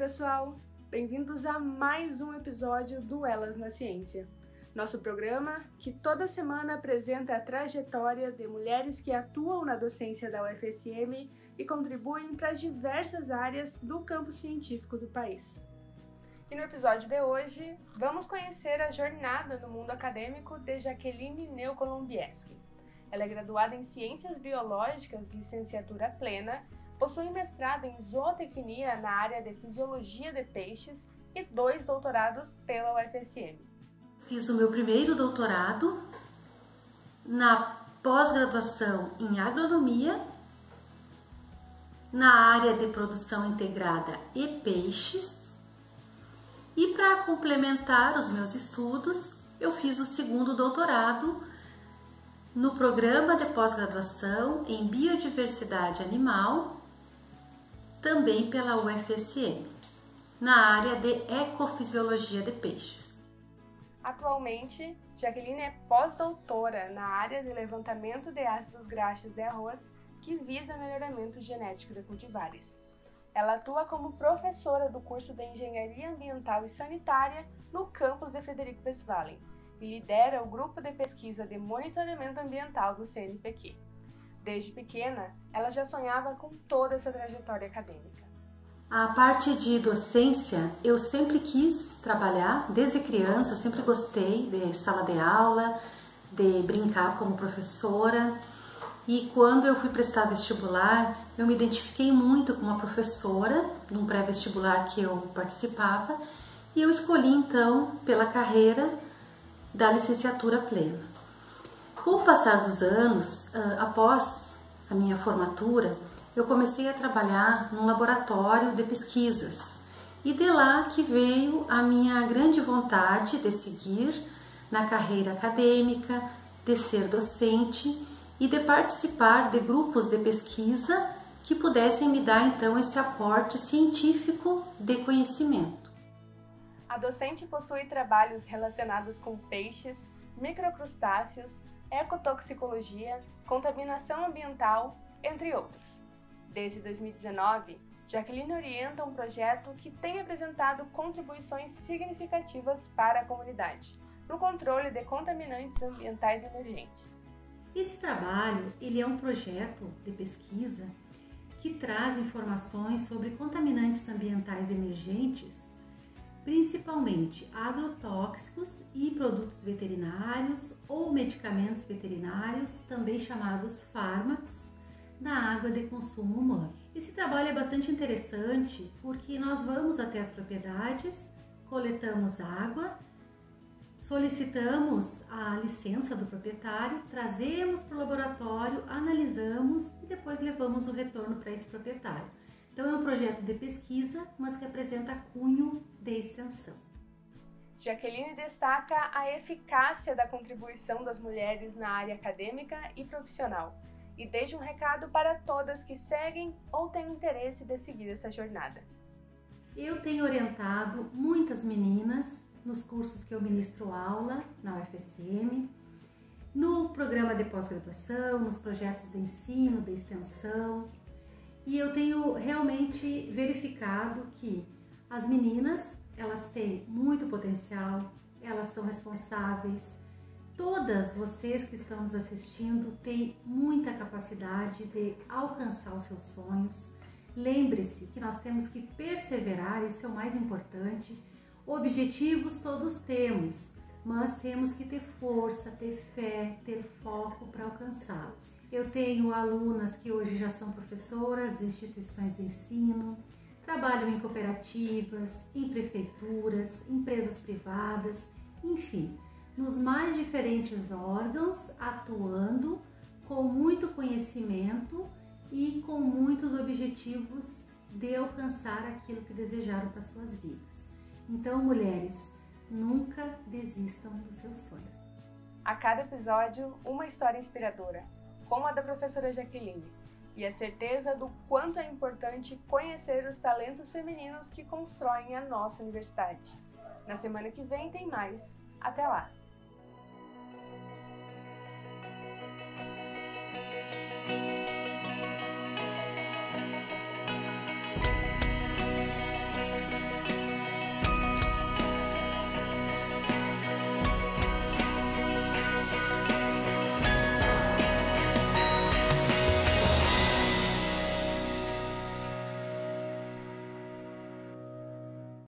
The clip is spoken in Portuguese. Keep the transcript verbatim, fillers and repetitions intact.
pessoal! Bem-vindos a mais um episódio do Elas na Ciência, nosso programa que toda semana apresenta a trajetória de mulheres que atuam na docência da U F S M e contribuem para as diversas áreas do campo científico do país. E no episódio de hoje, vamos conhecer a jornada no mundo acadêmico de Jaqueline Neokolombiewski. Ela é graduada em Ciências Biológicas, licenciatura plena, possui mestrado em zootecnia na área de fisiologia de peixes e dois doutorados pela U F S M. Fiz o meu primeiro doutorado na pós-graduação em agronomia, na área de produção integrada e peixes. E para complementar os meus estudos, eu fiz o segundo doutorado no programa de pós-graduação em biodiversidade animal, também pela U F S M, na área de ecofisiologia de peixes. Atualmente, Jaqueline é pós-doutora na área de levantamento de ácidos graxos de arroz que visa melhoramento genético de cultivares. Ela atua como professora do curso de Engenharia Ambiental e Sanitária no campus de Frederico Westphalen e lidera o grupo de pesquisa de monitoramento ambiental do C N P Q. Desde pequena, ela já sonhava com toda essa trajetória acadêmica. A parte de docência, eu sempre quis trabalhar, desde criança, eu sempre gostei de sala de aula, de brincar como professora. E quando eu fui prestar vestibular, eu me identifiquei muito com uma professora, num pré-vestibular que eu participava, e eu escolhi então pela carreira da licenciatura plena. Com o passar dos anos, após a minha formatura, eu comecei a trabalhar num laboratório de pesquisas e de lá que veio a minha grande vontade de seguir na carreira acadêmica, de ser docente e de participar de grupos de pesquisa que pudessem me dar então esse aporte científico de conhecimento. A docente possui trabalhos relacionados com peixes, microcrustáceos, ecotoxicologia, contaminação ambiental, entre outros. Desde dois mil e dezenove, Jaqueline orienta um projeto que tem apresentado contribuições significativas para a comunidade, no controle de contaminantes ambientais emergentes. Esse trabalho ele é um projeto de pesquisa que traz informações sobre contaminantes ambientais emergentes, principalmente agrotóxicos e produtos veterinários ou medicamentos veterinários, também chamados fármacos, na água de consumo humano. Esse trabalho é bastante interessante porque nós vamos até as propriedades, coletamos água, solicitamos a licença do proprietário, trazemos para o laboratório, analisamos e depois levamos o retorno para esse proprietário. Então é um projeto de pesquisa, mas que apresenta cunho de extensão. Jaqueline destaca a eficácia da contribuição das mulheres na área acadêmica e profissional e deixa um recado para todas que seguem ou têm interesse de seguir essa jornada. Eu tenho orientado muitas meninas nos cursos que eu ministro aula na U F S M, no programa de pós-graduação, nos projetos de ensino, de extensão, e eu tenho realmente verificado que as meninas, elas têm muito potencial, elas são responsáveis. Todas vocês que estão nos assistindo têm muita capacidade de alcançar os seus sonhos. Lembre-se que nós temos que perseverar, isso é o mais importante. Objetivos todos temos, mas temos que ter força, ter fé, ter foco para alcançá-los. Eu tenho alunas que hoje já são professoras de instituições de ensino, trabalham em cooperativas, em prefeituras, empresas privadas, enfim, nos mais diferentes órgãos, atuando com muito conhecimento e com muitos objetivos de alcançar aquilo que desejaram para suas vidas. Então, mulheres, nunca desistam dos seus sonhos. A cada episódio, uma história inspiradora, como a da professora Jaqueline, e a certeza do quanto é importante conhecer os talentos femininos que constroem a nossa universidade. Na semana que vem tem mais. Até lá!